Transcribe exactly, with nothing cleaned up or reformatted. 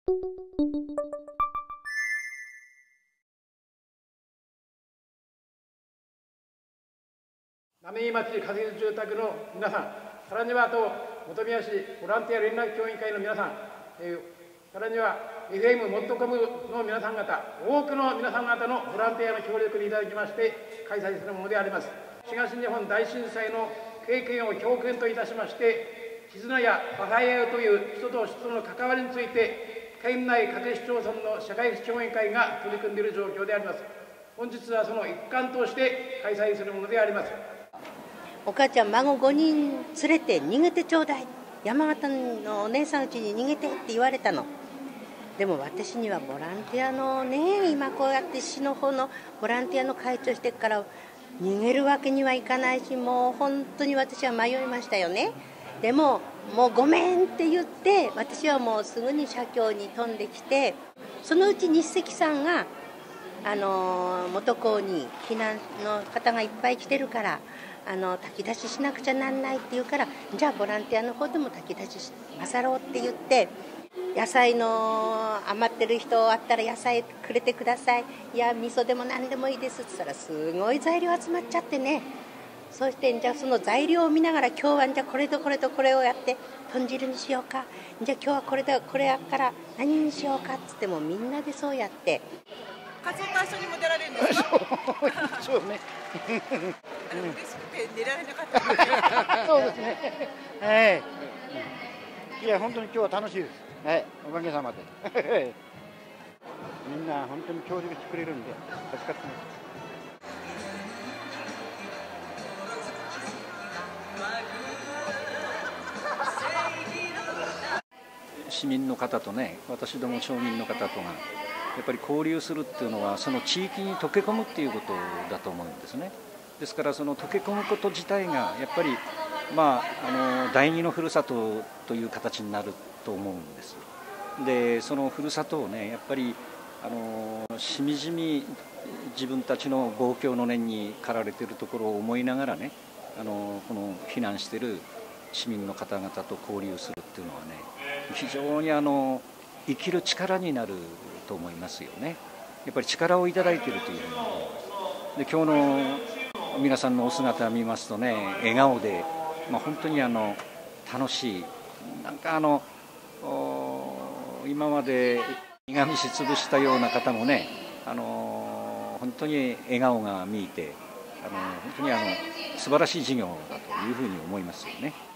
浪井町仮設住宅の皆さん、さらにはあと本宮市ボランティア連絡協議会の皆さん、えー、さらには エフエム モットコムの皆さん方、多くの皆さん方のボランティアの協力にいただきまして開催するものであります。東日本大震災の経験を教訓といたしまして、絆や和解合うという人と人との関わりについて、県内各市町村の社会福祉協議会が取り組んでいる状況であります。本日はその一環として開催するものであります。 お母ちゃん、孫ごにん連れて逃げてちょうだい、山形のお姉さんうちに逃げてって言われたの。でも私にはボランティアのね、今こうやって市の方のボランティアの会長してから逃げるわけにはいかないし、もう本当に私は迷いましたよね。でももうごめんって言って、私はもうすぐに社協に飛んできて、そのうち日赤さんがあの元校に避難の方がいっぱい来てるから、あの炊き出ししなくちゃなんないって言うから、じゃあボランティアの方でも炊き出ししまさろうって言って、野菜の余ってる人あったら野菜くれてください、いや味噌でも何でもいいですって言ったら、すごい材料集まっちゃってね。そしてじゃあその材料を見ながら、今日はじゃあこれとこれとこれをやって豚汁にしようか、じゃあ今日はこれとこれやっから何にしようかっつっても、みんなでそうやって。 カツオと一緒にも出られるんですか？ そうね。 嬉しくて寝られなかった。 そうですね。はい。いや本当に今日は楽しいです。はい、おかげさまで。みんな本当に協力してくれるんで助かってます。 市民の方とね、私ども町民の方とがやっぱり交流するっていうのは、その地域に溶け込むっていうことだと思うんですね。ですからその溶け込むこと自体がやっぱり、まあ、あの第二のふるさとという形になると思うんです。でそのふるさとをね、やっぱりあのしみじみ自分たちの望郷の念に駆られているところを思いながらね、あのこの避難している市民の方々と交流するっていうのはね、非常にあの生きる力になると思いますよね。やっぱり力をいただいているというふうに。で今日の皆さんのお姿を見ますとね、笑顔で、まあ、本当にあの楽しい、なんかあの今まで苦みしつぶしたような方もね、あの本当に笑顔が見えて、あの本当にあの素晴らしい事業だというふうに思いますよね。